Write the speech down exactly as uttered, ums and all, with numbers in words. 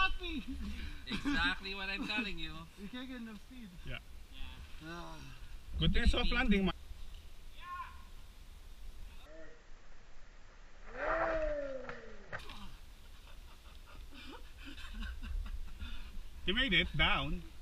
exactly. Exactly what I'm telling you. You can't get enough speed. Yeah. Yeah. Ah. Good thing soft landing, man. He made it down.